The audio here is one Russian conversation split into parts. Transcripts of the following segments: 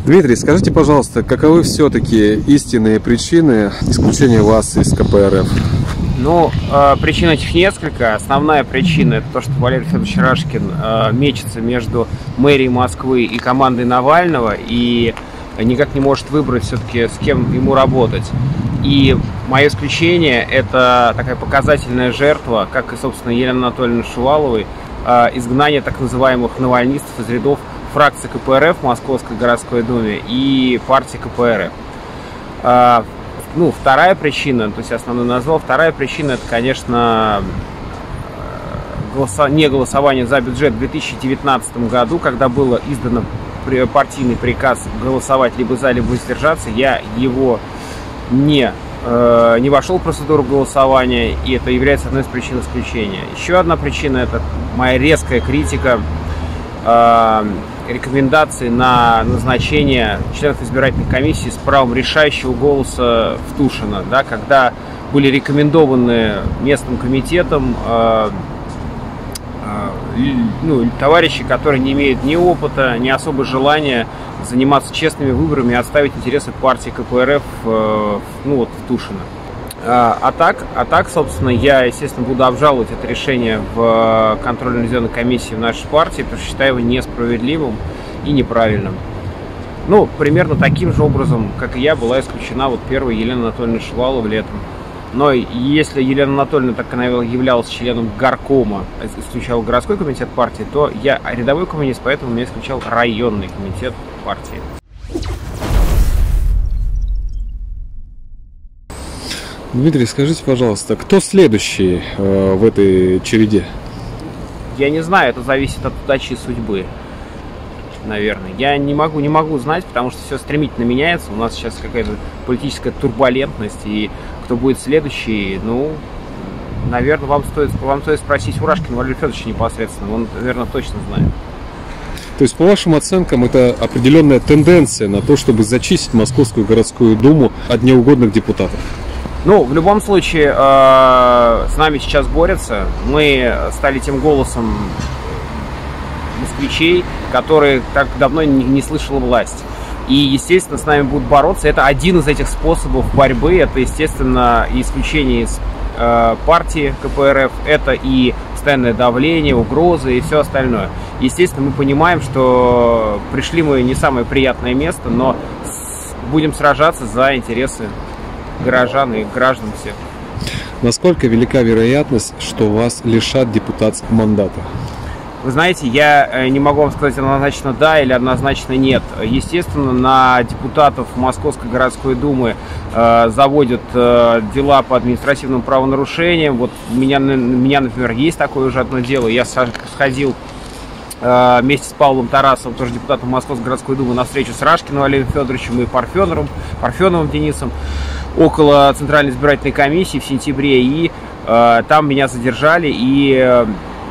Дмитрий, скажите, пожалуйста, каковы все-таки истинные причины исключения вас из КПРФ? Ну, причин этих несколько. Основная причина — это то, что Валерий Федорович Рашкин мечется между мэрией Москвы и командой Навального и никак не может выбрать все-таки, с кем ему работать. И мое исключение — это такая показательная жертва, как и, собственно, Елены Анатольевны Шуваловой, изгнание так называемых навальнистов из рядов фракции КПРФ в Московской городской думе и партии КПРФ. Вторая причина, то есть я основную назвал, вторая причина — это, конечно, не голосование за бюджет в 2019 году, когда было издано партийный приказ голосовать либо за, либо воздержаться. Я его не вошел в процедуру голосования, и это является одной из причин исключения. Еще одна причина — это моя резкая критика рекомендаций на назначение членов избирательной комиссии с правом решающего голоса в Тушино, да, когда были рекомендованы местным комитетом товарищи, которые не имеют ни опыта, ни особо желания заниматься честными выборами и отставить интересы партии КПРФ в Тушино. А так, собственно, я, естественно, буду обжаловать это решение в контрольно-ревизионной комиссии в нашей партии, потому что считаю его несправедливым и неправильным. Примерно таким же образом, как и я, была исключена первая Елена Анатольевна Шувалова летом. Но если Елена Анатольевна так являлась членом горкома, исключал городской комитет партии, то я рядовой коммунист, поэтому меня исключал районный комитет партии. Дмитрий, скажите, пожалуйста, кто следующий в этой череде? Я не знаю, это зависит от удачи и судьбы, наверное. Я не могу знать, потому что все стремительно меняется. У нас сейчас какая-то политическая турбулентность, и кто будет следующий, наверное, вам стоит спросить у Рашкина Валерия Федоровича непосредственно. Он, наверное, точно знает. То есть, по вашим оценкам, это определенная тенденция на то, чтобы зачистить Московскую городскую думу от неугодных депутатов? В любом случае, с нами сейчас борются. Мы стали тем голосом москвичей, которые так давно не слышала власть. И, естественно, с нами будут бороться. Это один из этих способов борьбы. Это, естественно, и исключение из партии КПРФ, это и постоянное давление, угрозы и все остальное. Естественно, мы понимаем, что пришли мы не в самое приятное место, но будем сражаться за интересы горожан и граждан всех. Насколько велика вероятность, что вас лишат депутатского мандата? Вы знаете, я не могу вам сказать однозначно да или однозначно нет. Естественно, на депутатов Московской городской думы заводят дела по административным правонарушениям. Вот у меня, например, есть такое уже одно дело. Я сходил вместе с Павлом Тарасовым, тоже депутатом Московской городской думы, на встречу с Рашкиным Валерием Федоровичем и Парфеновым Денисом около Центральной избирательной комиссии в сентябре. И там меня задержали и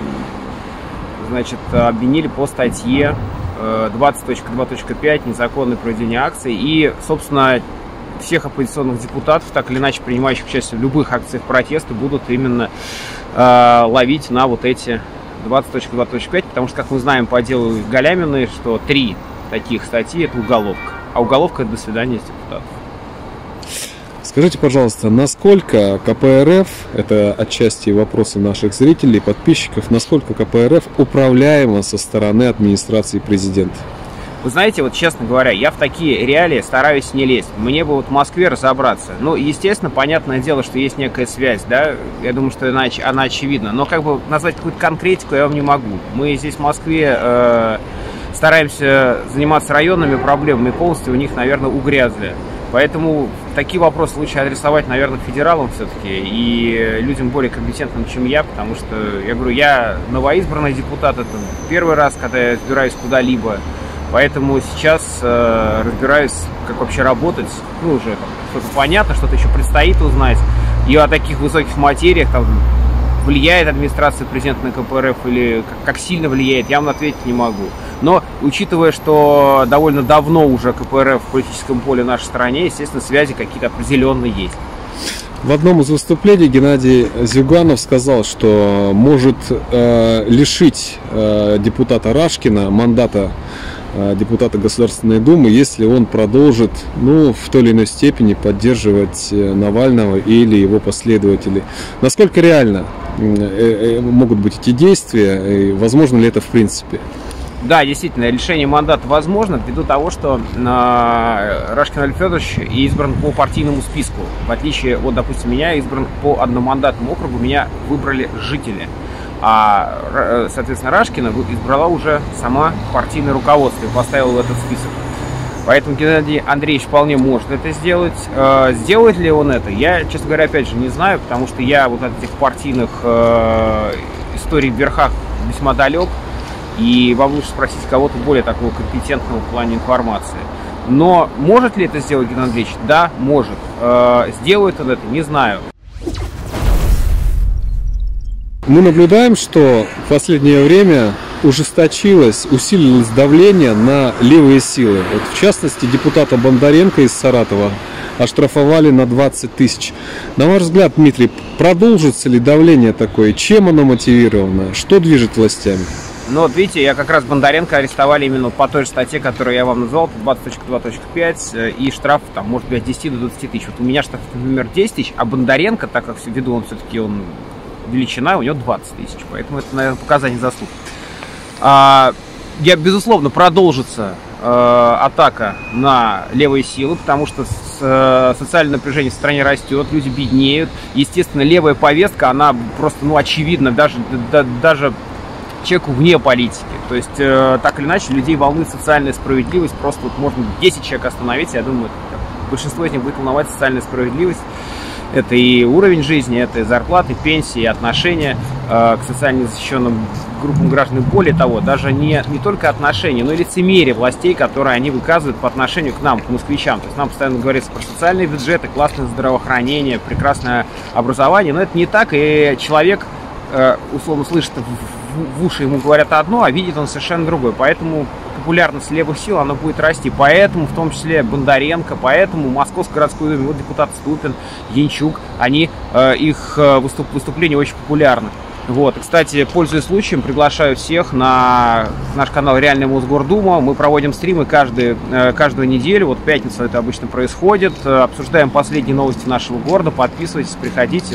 обвинили по статье 20.2.5 «Незаконное проведение акций». И, собственно, всех оппозиционных депутатов, так или иначе принимающих участие в любых акциях протеста, будут именно ловить на эти 20.2.5, потому что, как мы знаем по делу Галяминой, что 3 таких статьи — это уголовка. А уголовка — это до свидания с депутатов. Скажите, пожалуйста, насколько КПРФ, это отчасти вопросы наших зрителей, подписчиков, насколько КПРФ управляема со стороны администрации президента? Вы знаете, честно говоря, я в такие реалии стараюсь не лезть. Мне бы в Москве разобраться. Естественно, понятное дело, что есть некая связь, да, я думаю, что она очевидна. Но назвать какую-то конкретику я вам не могу. Мы здесь в Москве стараемся заниматься районными проблемами, и полностью у них, наверное, угрязли. Поэтому такие вопросы лучше адресовать, наверное, федералам все-таки и людям более компетентным, чем я, потому что, я говорю, я новоизбранный депутат, это первый раз, когда я разбираюсь куда-либо, поэтому сейчас разбираюсь, как вообще работать, уже что-то понятно, что-то еще предстоит узнать, и о таких высоких материях, влияет администрация президента на КПРФ или как сильно влияет, я вам ответить не могу. Но, учитывая, что довольно давно уже КПРФ в политическом поле в нашей стране, естественно, связи какие-то определенные есть. В одном из выступлений Геннадий Зюганов сказал, что может лишить депутата Рашкина мандата депутата Государственной Думы, если он продолжит, ну, в той или иной степени поддерживать Навального или его последователей. Насколько реально могут быть эти действия, и возможно ли это в принципе? Да, действительно, лишение мандата возможно ввиду того, что Рашкин Олег Федорович избран по партийному списку. В отличие от, допустим, меня, избран по одномандатному округу, меня выбрали жители. А, соответственно, Рашкина избрала уже сама партийное руководство и поставила в этот список. Поэтому Геннадий Андреевич вполне может это сделать. Сделает ли он это, я, честно говоря, опять же не знаю, потому что я вот от этих партийных историй в верхах весьма далек. И вам лучше спросить кого-то более такого компетентного в плане информации. Но может ли это сделать Геннадий Андреевич? Да, может. Сделает он это? Не знаю. Мы наблюдаем, что в последнее время ужесточилось, усилилось давление на левые силы. Вот, в частности, депутата Бондаренко из Саратова оштрафовали на 20 тысяч. На ваш взгляд, Дмитрий, продолжится ли давление такое? Чем оно мотивировано? Что движет властями? Ну вот видите, я как раз Бондаренко арестовали именно по той же статье, которую я вам назвал, 20.2.5, и штраф там может быть от 10 до 20 тысяч. Вот у меня штраф, например, 10 тысяч, а Бондаренко, так как ввиду он все-таки величина, у него 20 тысяч. Поэтому это, наверное, показание заслуг. Я, безусловно, продолжится атака на левые силы, потому что социальное напряжение в стране растет, люди беднеют. Естественно, левая повестка, она просто, очевидно, даже человеку вне политики. То есть, так или иначе, людей волнует социальная справедливость. Просто вот можно 10 человек остановить, я думаю, большинство из них будет волновать социальная справедливость. Это и уровень жизни, это и зарплаты, пенсии, отношения к социально защищенным группам граждан. Более того, даже не только отношения, но и лицемерие властей, которые они выказывают по отношению к нам, к москвичам. То есть нам постоянно говорится про социальные бюджеты, классное здравоохранение, прекрасное образование, но это не так, и человек, условно, слышит в уши, ему говорят одно, а видит он совершенно другое. Поэтому популярность левых сил, она будет расти. Поэтому, в том числе, Бондаренко, поэтому Московской городской думе, вот депутат Ступин, Янчук, их выступления очень популярны. Вот. Кстати, пользуясь случаем, приглашаю всех на наш канал «Реальная Мосгордума». Мы проводим стримы каждую неделю. Вот в пятницу это обычно происходит. Обсуждаем последние новости нашего города. Подписывайтесь, приходите.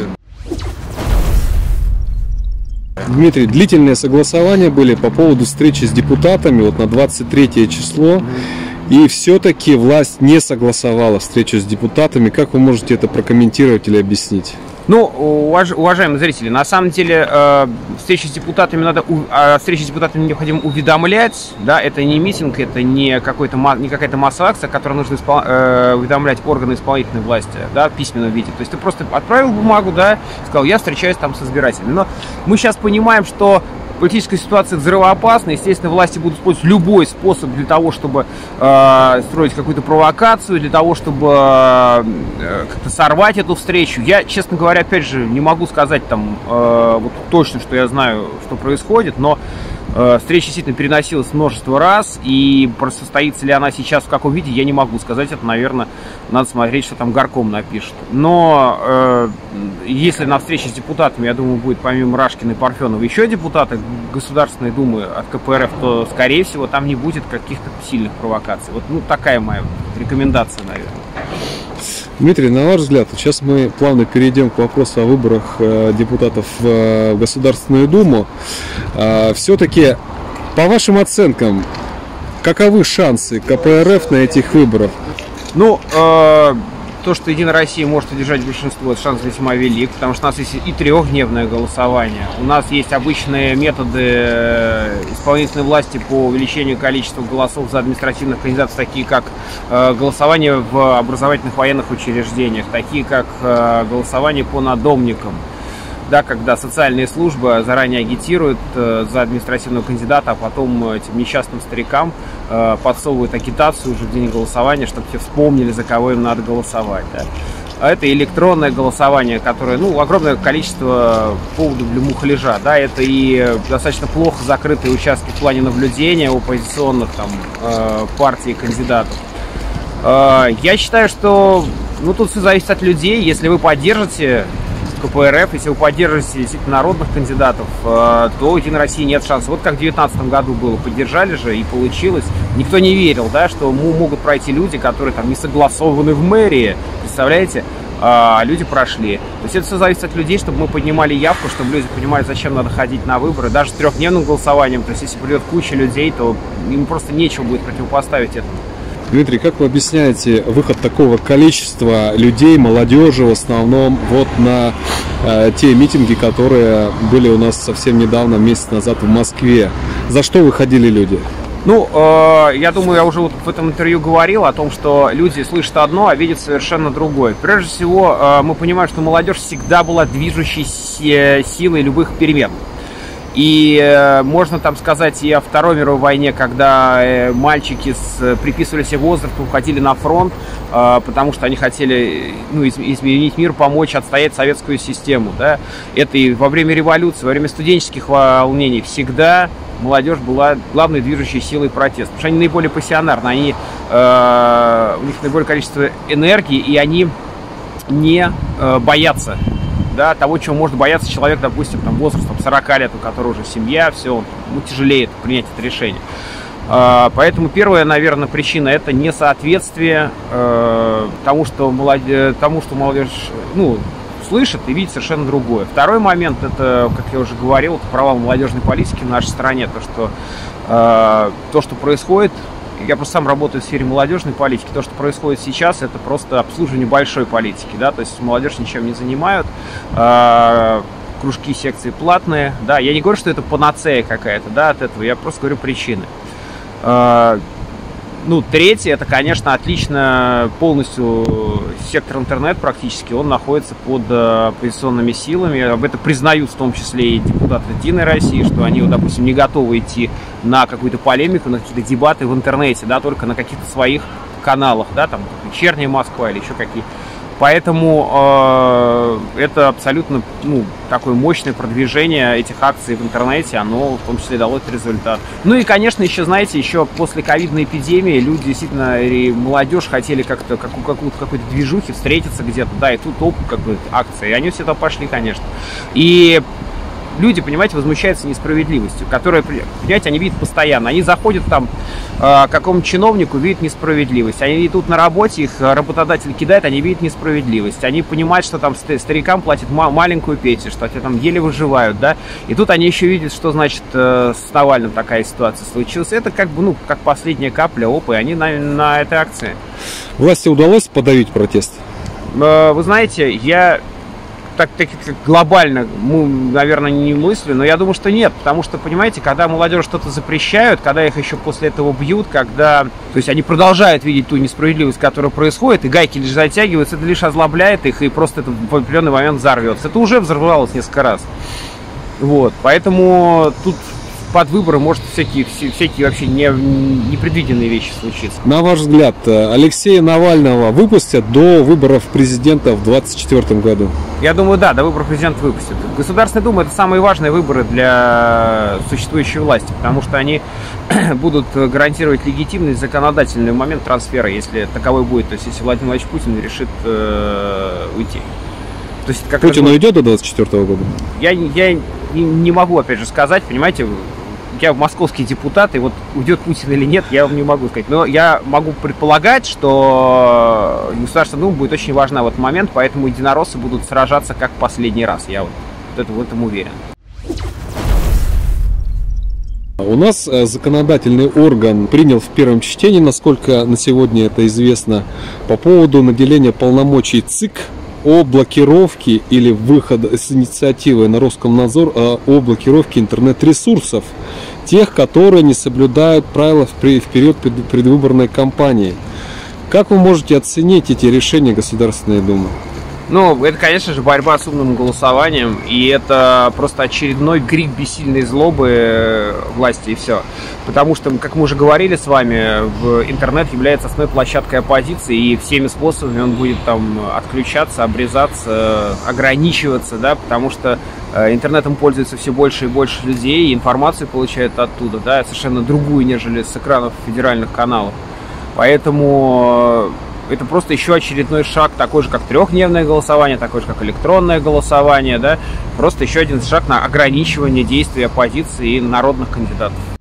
Дмитрий, длительные согласования были по поводу встречи с депутатами вот на 23 число. И все-таки власть не согласовала встречу с депутатами. Как вы можете это прокомментировать или объяснить? Ну, уважаемые зрители, на самом деле встречи с депутатами необходимо уведомлять, да, это не митинг, это не какая-то масса-акция, которую нужно уведомлять органы исполнительной власти, да, в письменном виде. То есть ты просто отправил бумагу, да, сказал, я встречаюсь там с избирателями. Но мы сейчас понимаем, что политическая ситуация взрывоопасна, естественно, власти будут использовать любой способ для того, чтобы строить какую-то провокацию, для того, чтобы как-то сорвать эту встречу. Я, честно говоря, опять же, не могу сказать там вот точно, что я знаю, что происходит, но встреча действительно переносилась множество раз, и состоится ли она сейчас в каком виде, я не могу сказать. Это, наверное, надо смотреть, что там горком напишет. Но если на встрече с депутатами, я думаю, будет помимо Рашкина и Парфенова еще депутаты Государственной Думы от КПРФ, то, скорее всего, там не будет каких-то сильных провокаций. Вот, такая моя рекомендация, наверное. Дмитрий, на ваш взгляд, сейчас мы плавно перейдем к вопросу о выборах депутатов в Государственную Думу. Все-таки, по вашим оценкам, каковы шансы КПРФ на этих выборах? То, что Единая Россия может удержать большинство, это шанс весьма велик, потому что у нас есть и трехдневное голосование. У нас есть обычные методы исполнительной власти по увеличению количества голосов за административных кандидатов, такие как голосование в образовательных военных учреждениях, такие как голосование по надомникам. Да, когда социальные службы заранее агитируют за административного кандидата, а потом этим несчастным старикам подсовывают агитацию уже в день голосования, чтобы все вспомнили, за кого им надо голосовать. Да. А это электронное голосование, которое, огромное количество поводов для мухляжа. Да, это и достаточно плохо закрытые участки в плане наблюдения оппозиционных партий и кандидатов. Я считаю, что тут все зависит от людей. Если вы поддержите КПРФ, если вы поддерживаете действительно народных кандидатов, то у Единой России нет шансов. Вот как в 2019 году было, поддержали же и получилось. Никто не верил, да, что могут пройти люди, которые там не согласованы в мэрии, представляете? А люди прошли. То есть это все зависит от людей, чтобы мы поднимали явку, чтобы люди понимали, зачем надо ходить на выборы. Даже с трехдневным голосованием, то есть если придет куча людей, то им просто нечего будет противопоставить этому. Дмитрий, как вы объясняете выход такого количества людей, молодежи в основном, вот на те митинги, которые были у нас совсем недавно, месяц назад в Москве? За что выходили люди? Ну, я думаю, я уже вот в этом интервью говорил о том, что люди слышат одно, а видят совершенно другое. Прежде всего, мы понимаем, что молодежь всегда была движущей силой любых перемен. И можно там сказать и о Второй мировой войне, когда мальчики приписывали себе возраст, уходили на фронт, потому что они хотели изменить мир, помочь отстоять советскую систему. Да? Это и во время революции, во время студенческих волнений всегда молодежь была главной движущей силой протеста. Потому что они наиболее пассионарны, у них наиболее количество энергии, и они не боятся, да, того, чего может бояться человек, допустим, там, возрастом 40 лет, у которого уже семья, все, тяжелее принять это решение. Поэтому первая, наверное, причина — это несоответствие тому, что молодежь слышит и видит совершенно другое. Второй момент — это, как я уже говорил, это провал молодежной политики в нашей стране. То, что происходит, я просто сам работаю в сфере молодежной политики. То, что происходит сейчас, это просто обслуживание большой политики, да, то есть молодежь ничем не занимают, кружки, секции платные, да, я не говорю, что это панацея какая-то, да, от этого, я просто говорю причины. Третье, это, конечно, отлично полностью сектор интернет практически, он находится под оппозиционными силами. Об этом признают в том числе и депутаты Единой России, что они, допустим, не готовы идти на какую-то полемику, на какие-то дебаты в интернете, да, только на каких-то своих каналах, да, там «Вечерняя Москва» или еще какие. Поэтому это абсолютно такое мощное продвижение этих акций в интернете, оно в том числе дало этот результат. Ну и, конечно, еще, знаете, еще после ковидной эпидемии люди действительно, и молодежь хотели как-то какой-то движухи встретиться где-то, да, и тут акции, и они все туда пошли, конечно. И люди, понимаете, возмущаются несправедливостью, которую, понимаете, они видят постоянно. Они заходят там к какому-то чиновнику, видят несправедливость. Они идут на работе, их работодатель кидает, они видят несправедливость. Они понимают, что там старикам платят маленькую пенсию, что они там еле выживают, да. И тут они еще видят, что, значит, с Навальным такая ситуация случилась. Это как последняя капля, и они на этой акции. Власти удалось подавить протест? Вы знаете, я так глобально, наверное, не мыслю, но я думаю, что нет, потому что, понимаете, когда молодежь что-то запрещают, когда их еще после этого бьют, то есть они продолжают видеть ту несправедливость, которая происходит, и гайки лишь затягиваются, это лишь озлобляет их, и просто это в определенный момент взорвется. Это уже взорвалось несколько раз. Вот, поэтому тут под выборы может всякие вообще непредвиденные вещи случиться. На ваш взгляд, Алексея Навального выпустят до выборов президента в 2024 году? Я думаю, да, до выборов президента выпустят. Государственная Дума — это самые важные выборы для существующей власти, потому что они будут гарантировать легитимность, законодательный момент трансфера, если таковой будет, то есть если Владимир Владимирович Путин решит уйти. То есть, Путин уйдет до 2024 года? Я не могу, опять же, сказать, понимаете, я московский депутат, и вот уйдет Путин или нет, я вам не могу сказать. Но я могу предполагать, что Государственная Дума будет очень важна в этот момент, поэтому единороссы будут сражаться как в последний раз. Я в этом уверен. У нас законодательный орган принял в первом чтении, насколько на сегодня это известно, по поводу наделения полномочий ЦИК о блокировке или выхода с инициативой на Роскомнадзор о блокировке интернет-ресурсов, тех, которые не соблюдают правила в период предвыборной кампании. Как вы можете оценить эти решения Государственной Думы? Это, конечно же, борьба с умным голосованием, и это просто очередной крик бессильной злобы власти, и все. Потому что, как мы уже говорили с вами, интернет является основной площадкой оппозиции, и всеми способами он будет там отключаться, обрезаться, ограничиваться, да, потому что интернетом пользуется все больше и больше людей, и информацию получают оттуда, да, совершенно другую, нежели с экранов федеральных каналов. Поэтому это просто еще очередной шаг, такой же, как трехдневное голосование, такой же, как электронное голосование, да, просто еще один шаг на ограничивание действий оппозиции и народных кандидатов.